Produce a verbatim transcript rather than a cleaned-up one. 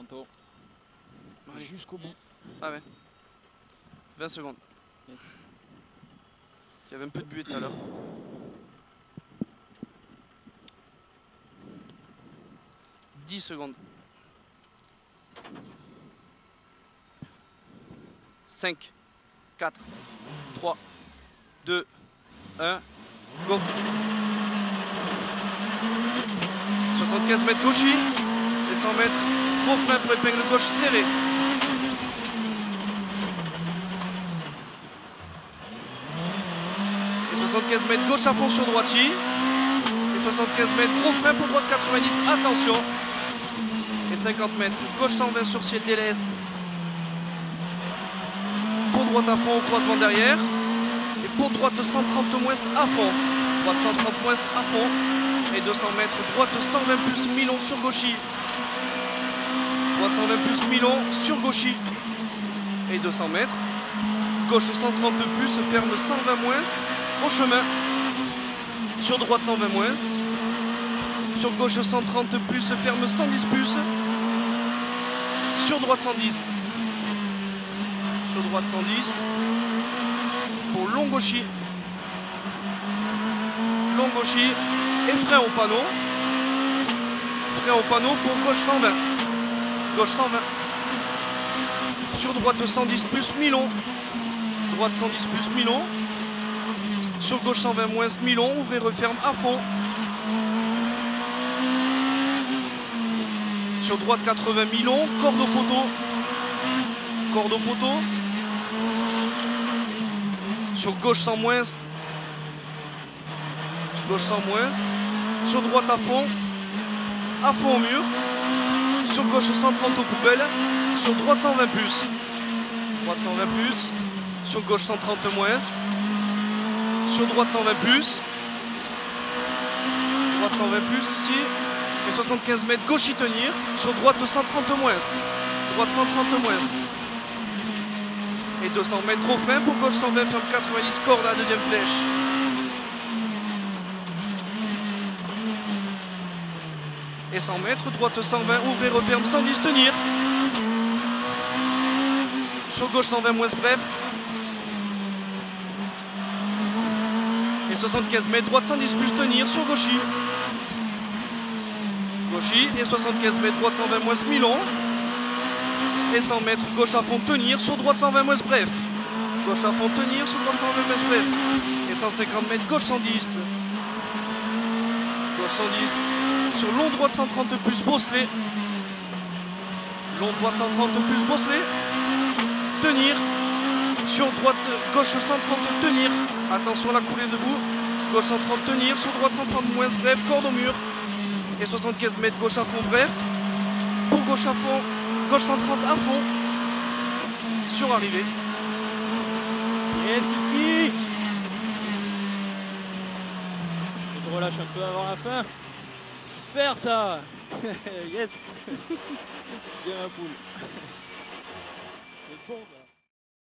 Tantôt. Allez. Jusqu'au bout. Ah ouais. vingt secondes. Yes. Il y avait un peu de buée tout à l'heure. dix secondes. cinq, quatre, trois, deux, un, go. soixante-quinze mètres gauchis et cent mètres gros frein pour épingle gauche serrée. Et soixante-quinze mètres gauche à fond sur droiti. Et soixante-quinze mètres gros frein pour droite quatre-vingt-dix, attention. Et cinquante mètres gauche cent vingt sur ciel déleste. Pour droite à fond au croisement derrière. Et pour droite cent trente moins à fond. Droite cent trente moins à fond. Et deux cents mètres, droite cent vingt plus Milon sur gauchi. Droite cent vingt plus Milon sur gauchi. Et deux cents mètres. Gauche cent trente plus, ferme cent vingt moins au chemin. Sur droite cent vingt moins. Sur gauche cent trente plus, ferme cent dix plus. Sur droite cent dix. Sur droite cent dix. Pour long gauchi. Long gauchi. Et frein au panneau. Frein au panneau pour gauche cent vingt. Gauche cent vingt. Sur droite cent dix plus Milon. Droite cent dix plus Milon. Sur gauche cent vingt moins Milon. Ouvrez, referme à fond. Sur droite quatre-vingts Milon. Corde au poteau. Corde au poteau. Sur gauche cent moins. Gauche cent moins. Sur droite à fond. À fond au mur. Sur gauche cent trente aux poubelles. Sur droite cent vingt plus. Droite cent vingt plus. Sur gauche cent trente moins. Sur droite cent vingt plus. Droite cent vingt plus ici. Et soixante-quinze mètres gauche y tenir. Sur droite cent trente moins. Droite cent trente moins. Et deux cents mètres gros frein pour gauche cent vingt, ferme quatre-vingt-dix, corde à la deuxième flèche. Et cent mètres, droite cent vingt, ouvrez, referme cent dix, tenir. Sur gauche cent vingt moins bref. Et soixante-quinze mètres, droite cent dix plus, tenir, sur gauchi. Gauchi, et soixante-quinze mètres, droite cent vingt moins Milon. Et cent mètres, gauche à fond, tenir, sur droite cent vingt moins bref. Gauche à fond, tenir, sur droite cent vingt moins bref. Et cent cinquante mètres, gauche cent dix. Gauche cent dix. Sur long droite cent trente plus bosselet. Long droite cent trente plus bosselet. Tenir. Sur droite, gauche cent trente, tenir. Attention à la coulée debout. Gauche cent trente, tenir. Sur droite cent trente moins bref, corde au mur. Et soixante-quinze mètres, gauche à fond, bref. Pour gauche à fond. Gauche cent trente à fond. Sur arrivée. Yes, Kiki. Je te relâche un peu avant la fin. Super ça. Yes. Bien ma poule. C'est bon ça.